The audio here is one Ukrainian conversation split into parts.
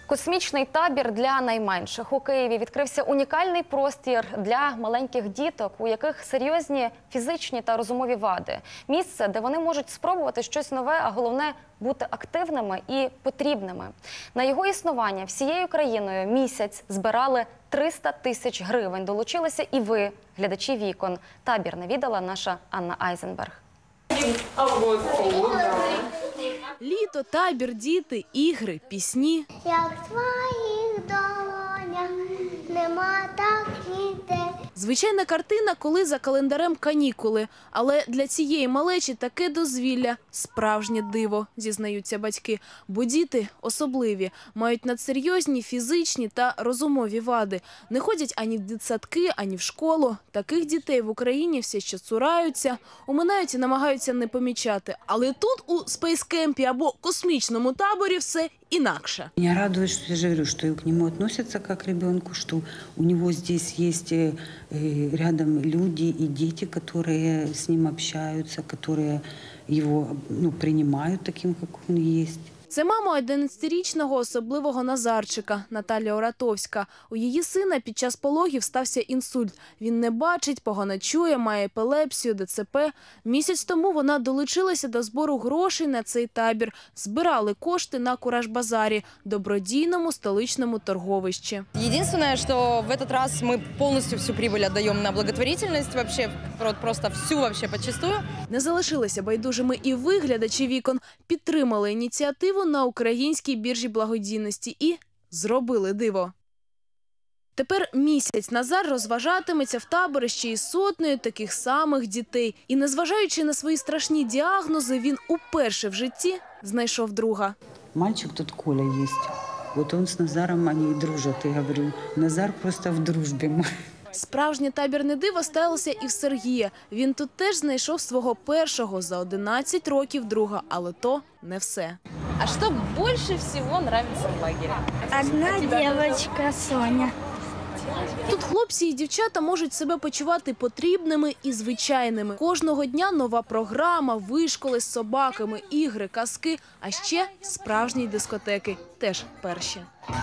Космічний табір для найменших. У Києві відкрився унікальний простір для маленьких діток, у яких серйозні фізичні та розумові вади. Місце, де вони можуть спробувати щось нове, а головне – бути активними і потрібними. На його існування всією країною місяць збирали 300 тисяч гривень. Долучилися і ви, глядачі «Вікон». Табір навідала наша Анна Айзенберг. Літо, табір, діти, ігри, пісні. Як в твоїх долонях нема так ніде. Звичайна картина, коли за календарем канікули. Але для цієї малечі таке дозвілля – справжнє диво, зізнаються батьки. Бо діти особливі, мають надсерйозні фізичні та розумові вади. Не ходять ані в дитсадки, ані в школу. Таких дітей в Україні все ще цураються, оминають і намагаються не помічати. Але тут у спейскемпі або космічному таборі все инакше. Меня радует, что я же говорю, что к нему относятся как к ребенку, что у него здесь есть рядом люди и дети, которые с ним общаются, которые его принимают таким, как он есть. Це мама 11-річного особливого Назарчика Наталія Оратовська. У її сина під час пологів стався інсульт. Він не бачить, погано чує, має епілепсію, ДЦП. Місяць тому вона долучилася до збору грошей на цей табір. Збирали кошти на Кураж-базарі – добродійному столичному торговищі. Единственное, что в этот раз мы полностью всю прибыль отдаем на благотворительность, вообще просто всю вообще подчистую. Не залишилися байдужими і ви, глядачі «Вікон», підтримали ініціативу на українській біржі благодійності і зробили диво. Тепер місяць Назар розважатиметься в таборі ще із сотнею таких самих дітей. І незважаючи на свої страшні діагнози, він уперше в житті знайшов друга. Мальчик тут Коля есть. Вот он с Назаром, они дружат. Я говорю, Назар просто в дружбе. Справжнє табірне диво сталося і в Сергія. Він тут теж знайшов свого першого за 11 років друга, але то не все. А что больше всего нравится в лагере? Одна дівчинка Соня. Тут хлопці і дівчата можуть себе почувати потрібними і звичайними. Кожного дня нова програма, вишколи з собаками, ігри, казки, а ще справжні дискотеки. Теж перші.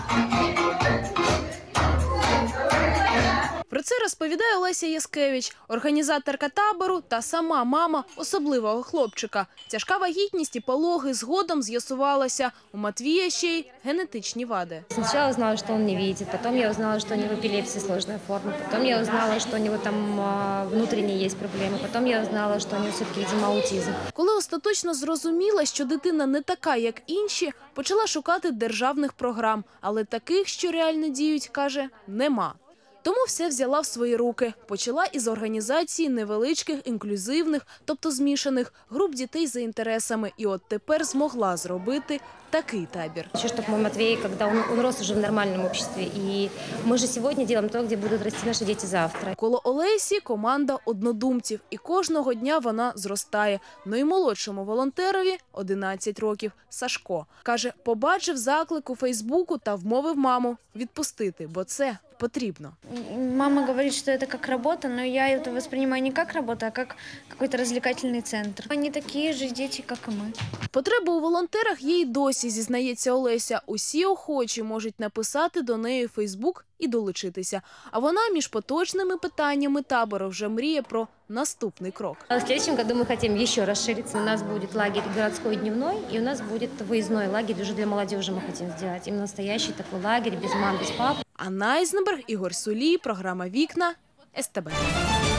Про це розповідає Олеся Яскевич, організаторка табору та сама мама особливого хлопчика. Тяжка вагітність і пологи згодом з'ясувалося. У Матвія ще й генетичні вади. Спочатку я узнала, що він не бачить, потім я узнала, що у нього епілепсія складної форми, потім я узнала, що у нього там внутрішні є проблеми, потім я узнала, що у нього все-таки, видимо, аутизм. Коли остаточно зрозуміла, що дитина не така, як інші, почала шукати державних програм. Але таких, що реально діють, каже, нема. Тому все взяла в свої руки. Почала із організації невеличких, інклюзивних, тобто змішаних, груп дітей за інтересами. І от тепер змогла зробити такий табір. Хочу, щоб мой Матвей, коли він рос уже в нормальному обществі, і ми ж сьогодні робимо те, де будуть рости наші діти завтра. Коло Олесі команда однодумців, і кожного дня вона зростає. Наймолодшому волонтерові 11 років – Сашко. Каже, побачив заклик у Фейсбуку та вмовив маму відпустити, бо це потрібно. Мама говорит, что это как работа, но я это воспринимаю не как работа, а как какой-то развлекательный центр. Они такие же дети, как и мы. Потреба у волонтерах є й досі, зізнається Олеся. Усі охочі можуть написати до неї у Фейсбук і долучитися. А вона між поточними питаннями табору вже мріє про наступний крок. В следующем году мы хотим еще расшириться. У нас будет лагерь городской дневной, и у нас будет выездной лагерь уже для молодежи мы хотим сделать. Именно настоящий такой лагерь, без мам, без пап. Анна Айзенберг, Ігор Сулій, програма «Вікна», СТБ.